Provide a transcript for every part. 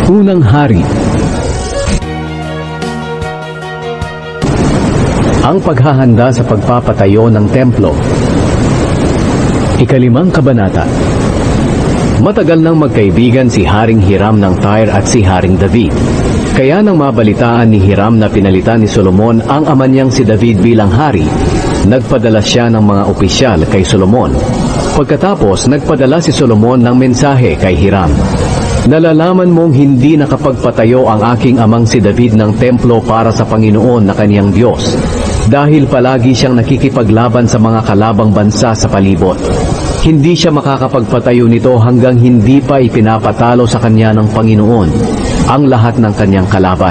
Unang Hari. Ang paghahanda sa pagpapatayo ng templo. Ikalimang kabanata. Matagal nang magkaibigan si Haring Hiram ng Tyre at si Haring David. Kaya nang mabalitaan ni Hiram na pinalitan ni Solomon ang ama niyang si David bilang hari, nagpadala siya ng mga opisyal kay Solomon. Pagkatapos, nagpadala si Solomon ng mensahe kay Hiram. Nalalaman mong hindi nakapagpatayo ang aking amang si David ng templo para sa Panginoon na kaniyang Diyos, dahil palagi siyang nakikipaglaban sa mga kalabang bansa sa palibot. Hindi siya makakapagpatayo nito hanggang hindi pa ipinapatalo sa kanya ng Panginoon ang lahat ng kanyang kalaban.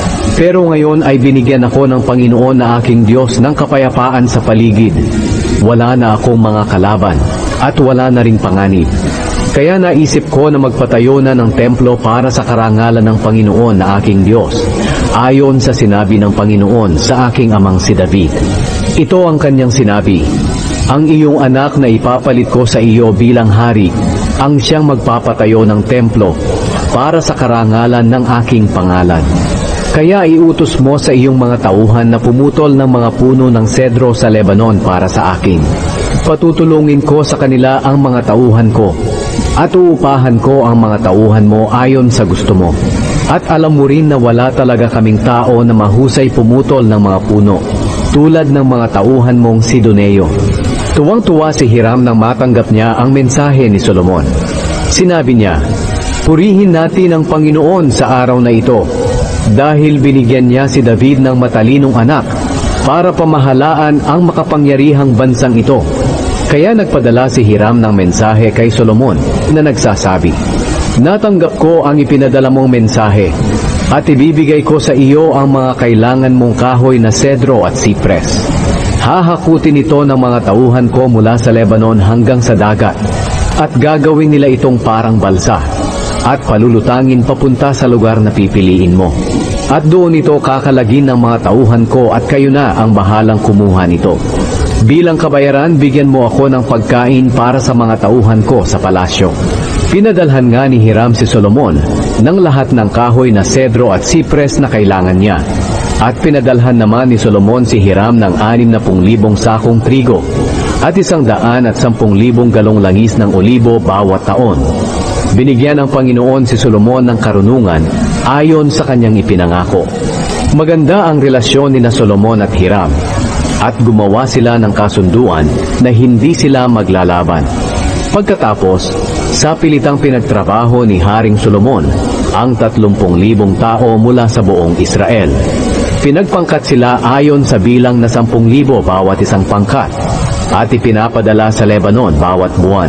Pero ngayon ay binigyan ako ng Panginoon na aking Diyos ng kapayapaan sa paligid. Wala na akong mga kalaban at wala na ring panganib. Kaya naisip ko na magpatayo na ng templo para sa karangalan ng Panginoon na aking Diyos, ayon sa sinabi ng Panginoon sa aking amang si David. Ito ang kanyang sinabi: ang iyong anak na ipapalit ko sa iyo bilang hari, ang siyang magpapatayo ng templo para sa karangalan ng aking pangalan. Kaya iutos mo sa iyong mga tauhan na pumutol ng mga puno ng sedro sa Lebanon para sa akin. Patutulungin ko sa kanila ang mga tauhan ko, at uupahan ko ang mga tauhan mo ayon sa gusto mo. At alam mo rin na wala talaga kaming tao na mahusay pumutol ng mga puno, tulad ng mga tauhan mong Sidoneo. Tuwang-tuwa si Hiram nang matanggap niya ang mensahe ni Solomon. Sinabi niya, purihin natin ang Panginoon sa araw na ito, dahil binigyan niya si David ng matalinong anak para pamahalaan ang makapangyarihang bansang ito. Kaya nagpadala si Hiram ng mensahe kay Solomon na nagsasabi, natanggap ko ang ipinadala mong mensahe at ibibigay ko sa iyo ang mga kailangan mong kahoy na sedro at sipres. Hahakutin ito ng mga tauhan ko mula sa Lebanon hanggang sa dagat, at gagawin nila itong parang balsa at palulutangin papunta sa lugar na pipiliin mo. At doon ito kakalagin ng mga tauhan ko at kayo na ang bahalang kumuha nito. Bilang kabayaran, bigyan mo ako ng pagkain para sa mga tauhan ko sa palasyo. Pinadalhan nga ni Hiram si Solomon ng lahat ng kahoy na sedro at sipres na kailangan niya. At pinadalhan naman ni Solomon si Hiram ng 60,000 sakong trigo at 110,000 galong langis ng olibo bawat taon. Binigyan ng Panginoon si Solomon ng karunungan ayon sa kanyang ipinangako. Maganda ang relasyon ni Solomon at Hiram, at gumawa sila ng kasunduan na hindi sila maglalaban. Pagkatapos, sa pilitang pinagtrabaho ni Haring Solomon ang 30,000 tao mula sa buong Israel. Pinagpangkat sila ayon sa bilang na 10,000 bawat isang pangkat, at ipinapadala sa Lebanon bawat buwan.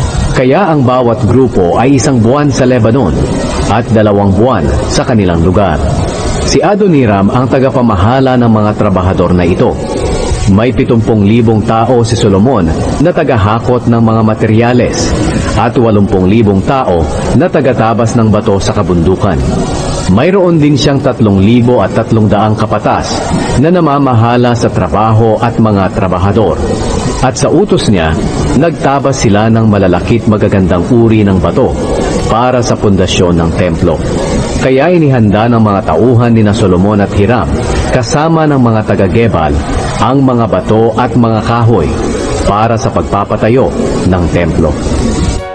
Kaya ang bawat grupo ay 1 buwan sa Lebanon at 2 buwan sa kanilang lugar. Si Adoniram ang tagapamahala ng mga trabahador na ito. May 70,000 tao si Solomon na tagahakot ng mga materyales at 80,000 tao na tagatabas ng bato sa kabundukan. Mayroon din siyang 3,300 kapatas na namamahala sa trabaho at mga trabahador. At sa utos niya, nagtabas sila ng malalakit magagandang uri ng bato para sa pundasyon ng templo. Kaya inihanda ng mga tauhan ni Solomon at Hiram, kasama ng mga taga-Gebal, ang mga bato at mga kahoy para sa pagpapatayo ng templo.